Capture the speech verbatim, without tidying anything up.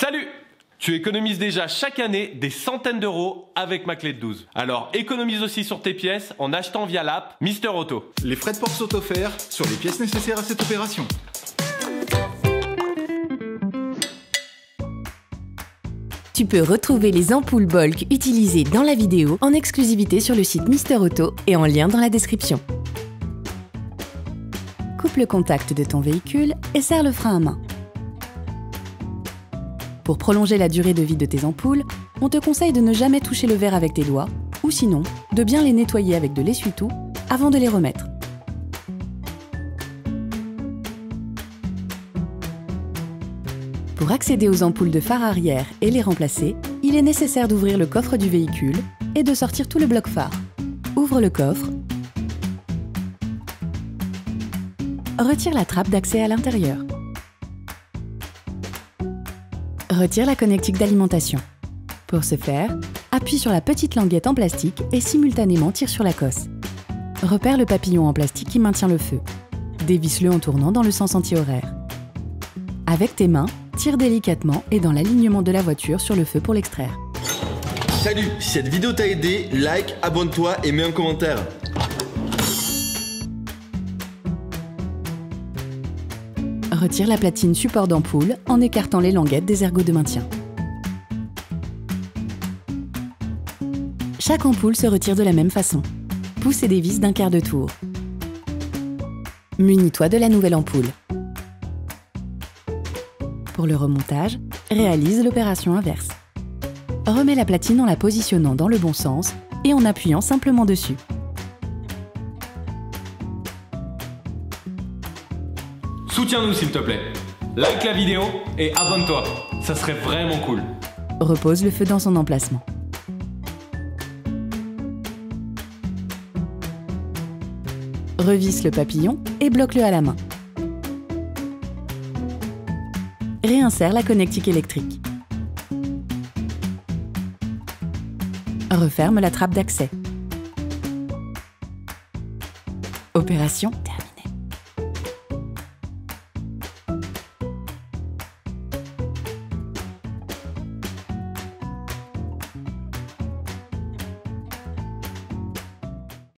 Salut! Tu économises déjà chaque année des centaines d'euros avec ma clé de douze. Alors économise aussi sur tes pièces en achetant via l'app Mister Auto. Les frais de port sont offerts sur les pièces nécessaires à cette opération. Tu peux retrouver les ampoules Bolk utilisées dans la vidéo en exclusivité sur le site Mister Auto et en lien dans la description. Coupe le contact de ton véhicule et serre le frein à main. Pour prolonger la durée de vie de tes ampoules, on te conseille de ne jamais toucher le verre avec tes doigts, ou sinon, de bien les nettoyer avec de l'essuie-tout avant de les remettre. Pour accéder aux ampoules de phare arrière et les remplacer, il est nécessaire d'ouvrir le coffre du véhicule et de sortir tout le bloc phare. Ouvre le coffre. Retire la trappe d'accès à l'intérieur. Retire la connectique d'alimentation. Pour ce faire, appuie sur la petite languette en plastique et simultanément tire sur la cosse. Repère le papillon en plastique qui maintient le feu. Dévisse-le en tournant dans le sens anti-horaire. Avec tes mains, tire délicatement et dans l'alignement de la voiture sur le feu pour l'extraire. Salut, si cette vidéo t'a aidé, like, abonne-toi et mets un commentaire. Retire la platine support d'ampoule en écartant les languettes des ergots de maintien. Chaque ampoule se retire de la même façon. Pousse et dévisse d'un quart de tour. Munis-toi de la nouvelle ampoule. Pour le remontage, réalise l'opération inverse. Remets la platine en la positionnant dans le bon sens et en appuyant simplement dessus. Soutiens-nous s'il te plaît. Like la vidéo et abonne-toi. Ça serait vraiment cool. Repose le feu dans son emplacement. Revisse le papillon et bloque-le à la main. Réinsère la connectique électrique. Referme la trappe d'accès. Opération terminée.